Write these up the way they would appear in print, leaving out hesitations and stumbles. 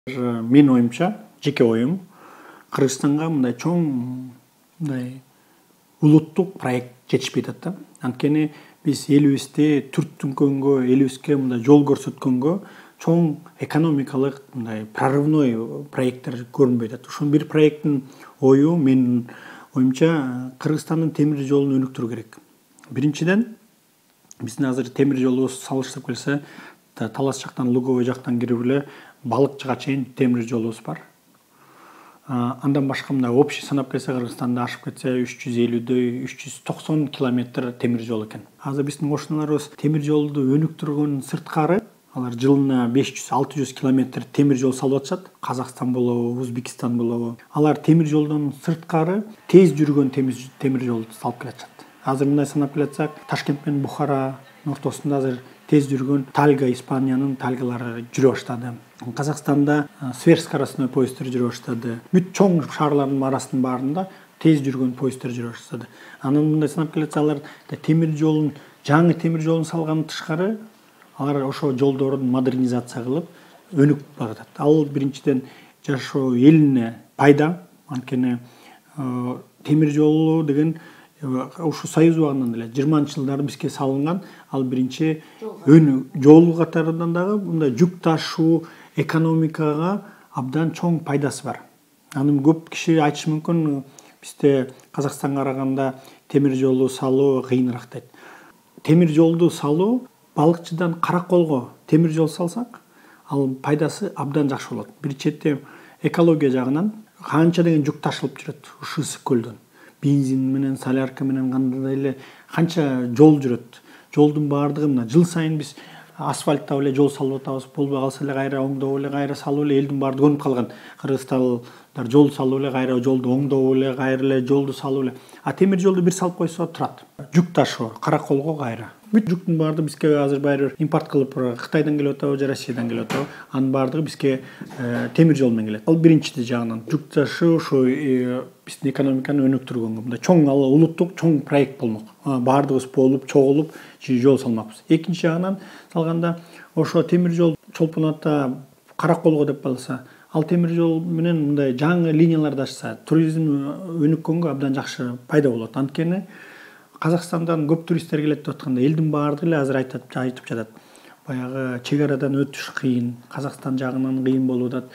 Мен оюмча, жеке оюм, Кыргызстанга мындай чоң мындай улуттук проект жетишпей атат да. Анткени биз элибизде түрк-түнкөнгө, элибизге мындай жол көрсөткөнгө чоң экономикалык мындай прорывной проекттер көрүнбөй атат. Ушул бир проекттин ою менин оюмча Кыргызстандын темир жолун өнүктүрүү керек. Биринчиден, биздин азыр темир жолубуз салыштырып келсе, Талас жактан, Луговой жактан кирип эле Балыкчыга чейин темир жолубуз бар. Андан башка мындай общий санап келсе, Кыргызстанда ашып кетсе 350 390 километр темир жол экен. Азыр биздин кошуналарыбыз темир жолду өнүктүргөн сырткары алар жылына 500-600 километр темир жол салып атышат. Казакстан болобу, Өзбекстан болобу. Алар темир жолдон сырткары тез жүргөн темир жол салып келатышат. Азыр мындай санап келатсак, Ташкент менен Бухара ортосунда азыр тез жүргөн Тальга, Испаниянын Тальгалары жүрө баштады. Казакстанда сверхскоростной поезддер жүрө баштады. Бүт чоң шаарлардын арасынын баарында тез жүргөн поезддер жүрө баштады. Анан мындай санап келатса, алар темир жолун, жаңы темир жолун салгандан тышкары, алар ошо жолдорун модернизация кылып, өнүкүп баратат. Ал биринчиден жашоо элине пайда, анткени темир жолу деген ушу Союз убагынан эле 20-жылдары бизге салынган, ал биринчи жол катарынан дагы мындай жүк ташуу экономикага абдан чоң пайдасы бар. Анын көп киши айтышы мүмкүн, бизде Казакстанга караганда темир жолу салуу кыйыныраак дейт. Темир жолду салуу, Балыкчыдан Караколго темир жол салсак, ал пайдасы абдан жакшы болот. Бир четте экология жагынан канча деген жүк ташылып жүрөт ушул ысык көлдөн. Бензин менен, солярка менен кандай эле канча жол жүрөт. Жолдун баардыгы мына жыл сайын биз асфальттап эле жол салып атабыз. Болбой калса эле кайра оңдоп эле, кайра салып эле, элдин баардыгы көнүп калган. Кыргызстандар жол салып эле, кайра жолду оңдоп эле, кайра эле жолду салып эле. А темир жолду бир салып койсо турат. Жүк ташуу, Караколго кайра. Бүт жүктүн баардыгы бизге азыр байыр импорт кылып Кытайдан келип атабы же Россиядан келип атабы, анын баардыгы бизге темир жол менен келет. Ал биринчи жагынан жүк ташуу ошо биздин экономиканы өнүктүргөнгө мындай чоң, ал улуттук чоң проект болмок. Баардыгыбыз болуп, чогулуп жол салмакпыз. Экинчи жагынан салганда ошо темир жол чолпон ата Караколго деп калса, ал темир жол менен мындай жаңы линияларды ачса, туризм өнүккөнгө абдан жакшы пайда болот. Анткени Казакстандан көп туристтер келет деп атканда, элдин баардыгы эле азыр айтып жатат. Баягы чек арадан өтүш кыйын, Казакстан жагынан кыйын болуп атат.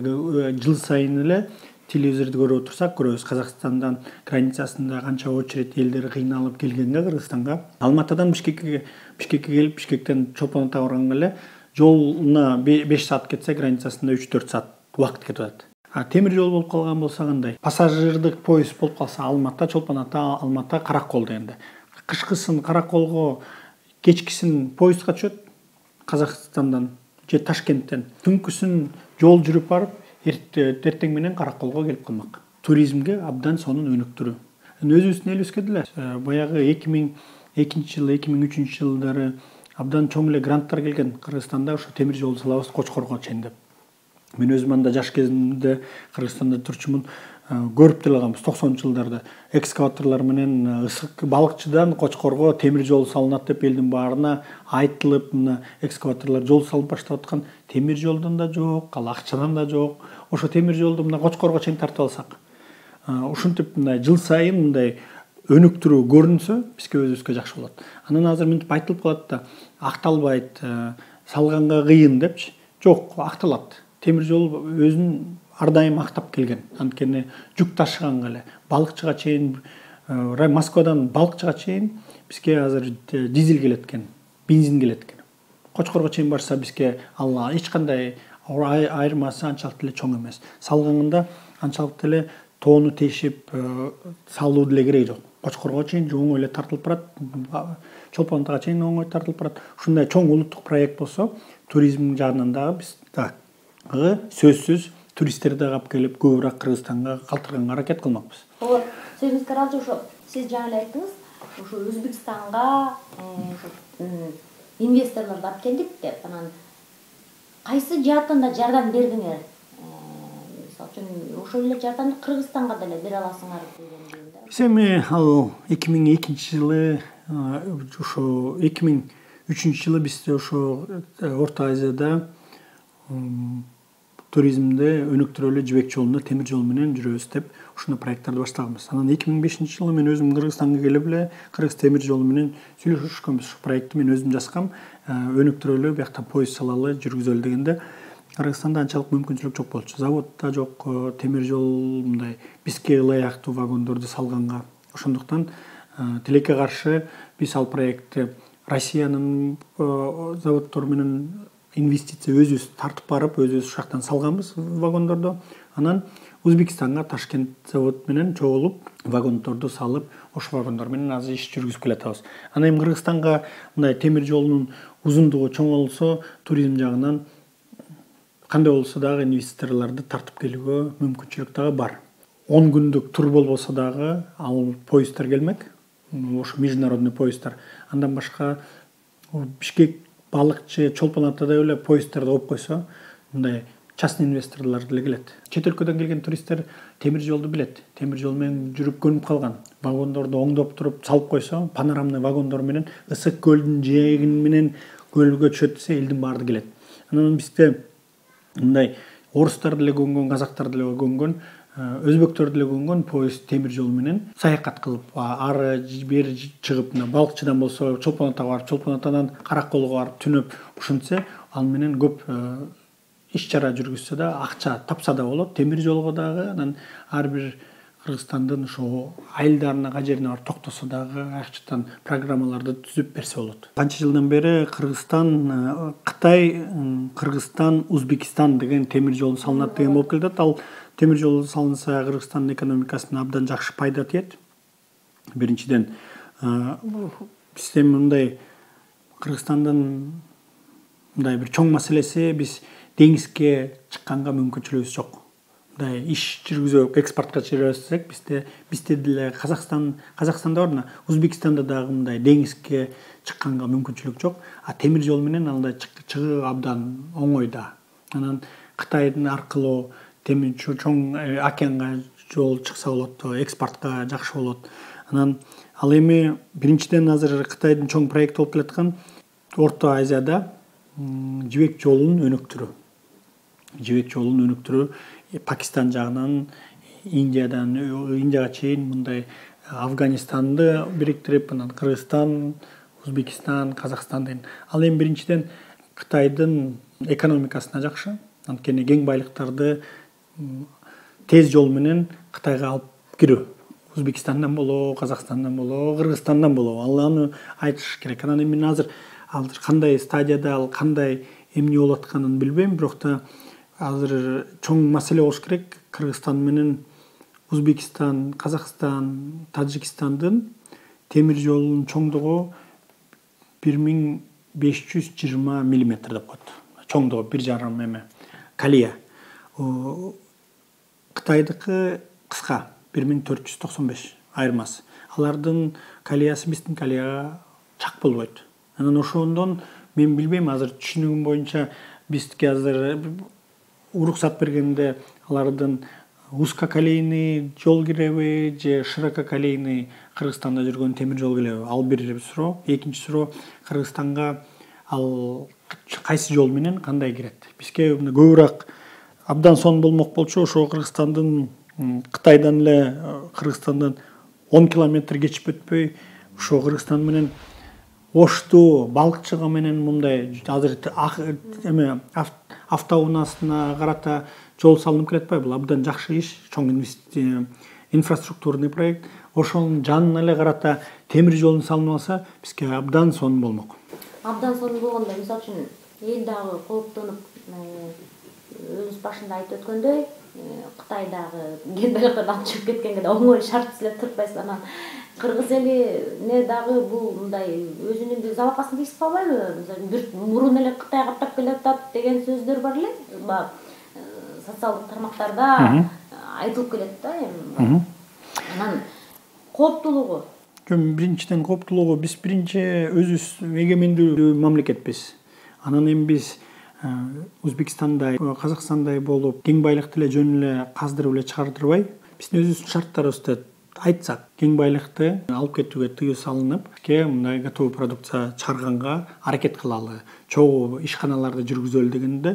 Жыл сайын эле телевизорду көрүп отурсак, көрөбүз Казакстандан границасында канча очередь элдер кыйналып келгенге Кыргызстанга. Алматыдан Бишкекке келип, Бишкектен Чолпон Атага барганга эле жолуна 5 саат кетсе, границасында 3-4 саат убакыт кетип атат. Темир жол болуп калган болсо кандай? Пассажирдик поезд болуп калса, Алматы, Чолпон Ата, Алматы, Каракол дегенде. Кышкысын Караколго, кечкисин поездга түшөт Казакстандан же Ташкенттен. Түнкүсүн жол жүрүп барып, эртең менен Караколго келип калмак. Туризмге абдан сонун өнүктүрүү. Өзүбүздүн элибизге деле баягы 2002-жылы, 2003 жылдары абдан чоң эле гранттар келген. Кыргызстанда ошо темир жол салабыз Кочкорго чейин деп. Мен өзүм анда жаш кезимде Кыргызстанда турчумун, көрүп деле калганбыз 90-жылдарда экскаваторлор менен ысык Балыкчыдан Кочкорго темир жол салынат деп элдин баарына айтылып, мына экскаваторлор жол салып баштап аткан. Темир жолдон да жок, ал акчадан да жок. Ошо темир жолду мына Кочкорго чейин тартып алсак, ушинтип мындай жыл сайын мындай өнүктүрүү көрүнсө, бизге өзүбүзгө жакшы болот. Анан азыр мынтип айтылып калат да, акталбайт, салганга кыйын депчи. Жок, акталат. Темир жол өзүн ар дайым актап келген. Анткени жүк ташыганга эле Балыкчыга чейин, Москвадан Балыкчыга чейин бизге азыр дизель келет экен, бензин келет экен. Кочкорго чейин барса бизге ал эч кандай айырмасы анчалык эле чоң эмес. Салганда анчалык эле тоону тешип салуу деле кереги жок. Кочкорго чейин оңой эле тартылып барат, Чолпон Атага чейин оңой тартылып барат. Ушундай чоң улуттук проект болсо, туризм жагынан дагы биз сөзсүз туристтерди алып келип, көбүрөөк Кыргызстанга калтырганга аракет кылмакпыз. Ооба, сөзүңүз каралды, ошо сиз жаңы эле айттыңыз, ошо Өзбекстанга инвесторлорду алып келдик деп, анан кайсы жааттан да жардам бердиңер? Мисалы үчүн ошол эле жардамды Кыргызстанга деле бере аласыңар дегендейм да. Биз эми ал 2002-жылы, ошо 2003-жылы бизде ошо Орто Азияда туризмде өнүктүрөлү жибек жолунда темир жол менен жүрөбүз деп ушундай проекттарды баштаганбыз. Анан 2005-жылы мен өзүм Кыргызстанга келип эле Кыргыз темир жолу менен сүйлөшкөнбүз. Ушу проектти мен өзүм жазгам, өнүктүрөлү, биякта поезд салалы, жүргүзөлү дегенде Кыргызстанда анчалык мүмкүнчүлүк жок болчу. Завод да жок, темир жол мындай бизге ылайыктуу вагондорду салганга. Ошондуктан тилекке каршы биз ал проектти Россиянын заводдору менен инвестиция өзүбүз тартып барып, өзүбүз ушул жактан салганбыз вагондорду. Анан Өзбекстанга Ташкент завод менен чогулуп, вагондорду салып, ошол вагондор менен азыр иш жүргүзүп келатабыз. Анан эми Кыргызстанга мындай темир жолунун узундугу чоң болсо, туризм жагынан кандай болсо дагы инвесторлорду тартып келүүгө мүмкүнчүлүк дагы бар. 10 күндүк тур болбосо дагы ал поезддер келмек. Ошо международный поезддер. Андан башка Бишкек, Балыкчы, Чолпон Атада эле поезддерди коюп койсо, мындай частный инвесторлор деле келет. Чет өлкөдөн келген туристтер темир жолду билет. Темир жол менен жүрүп көнүп калган. Вагондорду оңдоп туруп салып койсо, панорамный вагондор менен Ысык көлдүн жээгин менен көлгө түшөт десе, элдин баары келет. Анан бизде мындай орустар деле көнгөн, казактар деле көнгөн, өзбектөр деле көнгөн поезд темир жол менен саякат кылып, ары бери чыгып, Балыкчыдан болсо Чолпон Атага барып, Чолпон Атадан Караколго барып түнөп ушинтсе, ал менен көп иш-чара жүргүзсө да, акча тапса да болот. Темир жолго дагы анан ар бир Кыргызстандын ошо айылдарына, кажерине барып токтосо дагы акчадан программаларды түзүп берсе болот. Канча жылдан бери Кыргызстан, Кытай, Кыргызстан, Өзбекстан деген темир жол салынат деген болуп келет. Ал темир жол салынса Кыргызстандын экономикасына абдан жакшы пайда тиет. Биринчиден, бизде мындай Кыргызстандын мындай бир чоң маселеси, биз деңизге чыкканга мүмкүнчүлүгүбүз жок. Мындай иш жүргүзүп экспортко чыгарсак, бизде деле Казакстанда бар, Өзбекстанда дагы мындай деңизге чыкканга мүмкүнчүлүк жок. А темир жол менен андай чыгуу абдан оңой да. Анан Кытайдын аркылуу темир чоң океанга жол чыкса болот, экспортко жакшы болот. Анан ал эми биринчиден азыр Кытайдын чоң проекти болуп келаткан Орто Азияда жибек жолун өнүктүрүү. Жибек жолун өнүктүрүү Пакистан жагынан Индияга чейин мындай Афганистанды бириктирип, анан Кыргызстан, Өзбекстан, Казакстан деген. Ал эми биринчиден Кытайдын экономикасына жакшы. Анткени кең байлыктарды тез жол менен Кытайга алып кирүү. Өзбекстандан болобу, Казакстандан болобу, Кыргызстандан болобу. Аны айтыш керек. Анан эми азыр кандай стадияда, ал кандай эмне болуп атканын билбейм, бирок да азыр чоң маселе болуш керек. Кыргызстан менен Өзбекстан, Казакстан, Тажикстандын темир жолунун чоңдугу 1520 мм деп коет. Чоңдугу 1,5 эме колея. Кытайдыкы кыска 1495 айырмасы. Алардын колеясы биздин колеяга чак болбойт. Анан ошондон мен билбейм, азыр түшүнүгүм боюнча бизге азыр уруксат бергенде алардын узкоколейный жол киреби же ширококолейный Кыргызстанда жүргөн темир жол киреби? Ал бир суроо. Экинчи суроо, Кыргызстанга ал кайсы жол менен кандай кирет? Бизге көбүрөөк абдан сонун болмок болчу, ошо Кыргызстандын Кытайдан эле Кыргызстандан 10 километр кечип өтпөй, ошо Кыргызстан менен Ошту, Балыкчыга менен мындай азыр эме автоунаасына карата жол салынып келе атпайбы? Бул абдан жакшы иш, чоң инфраструктурный проект. Ошонун жанына эле карата темир жолун салынып алса, бизге абдан сонун болмок. Абдан сонун болгондо, мисалы үчүн, эл дагы кооптонуп, өзүбүз башында айтып өткөндөй, Кытайдагы кен байлыктарды алып чыгып кеткенге да оңой шарт силер турпайсыз. Анан кыргыз элине дагы бул мындай өзүнүн бир забакасын тийгизип калбайбы? Мисалы бир мурун эле Кытай каптап келатат деген сөздөр бар эле. Социалдык тармактарда айтылып келет да эми. Анан кооптуулугу. Биринчиден кооптуулугу, биз биринчи өзүбүз эгемендүү мамлекетпиз. Анан эми биз Өзбекстандай, Казакстандай болуп, кең байлыкты эле жөн эле каздырып эле чыгардырбай, биздин өзүбүздүн шарттарыбызды айтсак, кең байлыкты алып кетүүгө тыюу салынып, мындай готовый продукция чыгарганга аракет кылалы, чогуу ишканаларды жүргүзөлү дегенде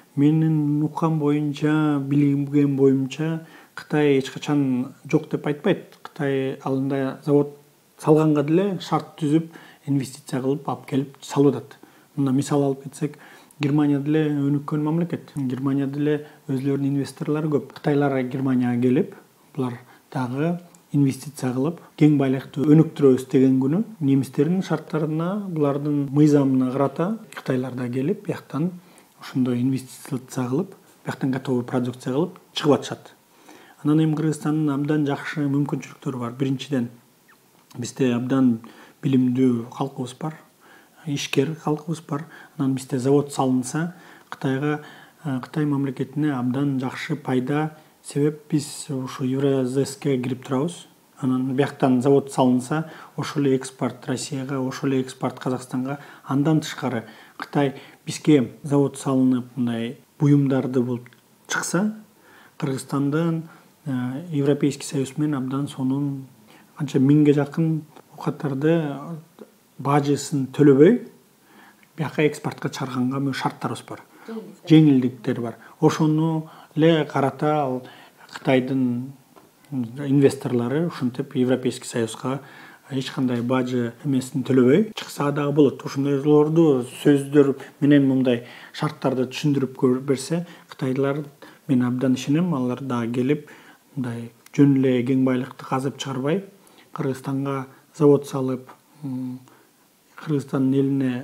менин уккан боюнча, билген боюмча Кытай эч качан жок деп айтпайт. Кытай алында завод салганга деле шарт түзүп, инвестиция кылып алып келип салып атат. Мына мисал алып кетсек, Германия деле өнүккөн мамлекет. Германия деле өзлөрүнүн инвесторлору көп. Кытайлар Германияга келип, булар дагы инвестиция кылып, кең байлыкты өнүктүрөбүз деген күнү немистердин шарттарына, булардын мыйзамына карата Кытайлар да келип, бияктан ошондой инвестиция кылып, бияктан готовый продукция кылып чыгып атышат. Анан эми Кыргызстандын абдан жакшы мүмкүнчүлүктөрү бар. Биринчиден, бизде абдан билимдүү калкыбыз бар, ишкер калкыбыз бар. Анан бизде завод салынса, Кытай мамлекетине абдан жакшы пайда, себеп биз ушу Евразеске кирип турабыз. Анан бияктан завод салынса, ошол эле экспорт Россияга, ошол эле экспорт Казакстанга. Андан тышкары Кытай бизге завод салынып, мындай буюмдарды болуп чыкса, Кыргызстандан Европейский Союз менен абдан сонун канча 1000ге жакын катарды бажысын төлөбөй, бияка экспортко чыгарганга шарттарыбыз бар. Жеңилдиктер бар. Ошону эле карата ал Кытайдын инвесторлору ушинтип Европейский Союзга эч кандай бажы эмесин төлөбөй чыкса дагы болот. Ошондойлорду сөздөр менен мындай шарттарды түшүндүрүп берсе, Кытайлар мен абдан ишенем, алар дагы келип, мындай жөн эле кең байлыкты казып чыгарбай, Кыргызстанга завод салып, Кыргызстандын элине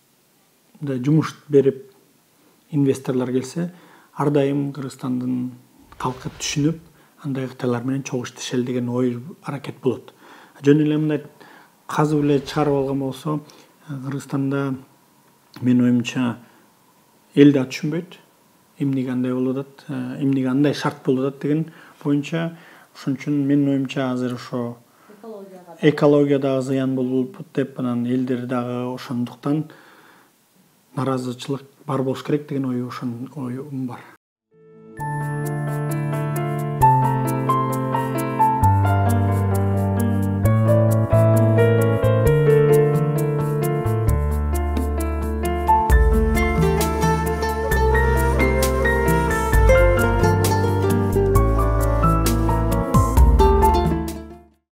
жумуш берип, инвесторлор келсе, ар дайым Кыргызстандын калкы түшүнүп, андай Кытайлар менен чогуу иштешели деген ой аракет болот. Жөн эле мындай казып эле чыгарып алган болсо, Кыргызстанда менин оюмча эл да түшүнбөйт. Эмнеге андай болуп атат, эмнеге андай шарт болуп атат деген боюнча, ошон үчүн менин оюмча азыр ошо экология дагы зыян болуп деп, анан элдер дагы ошондуктан наразычылык бар болуш керек деген оюм бар.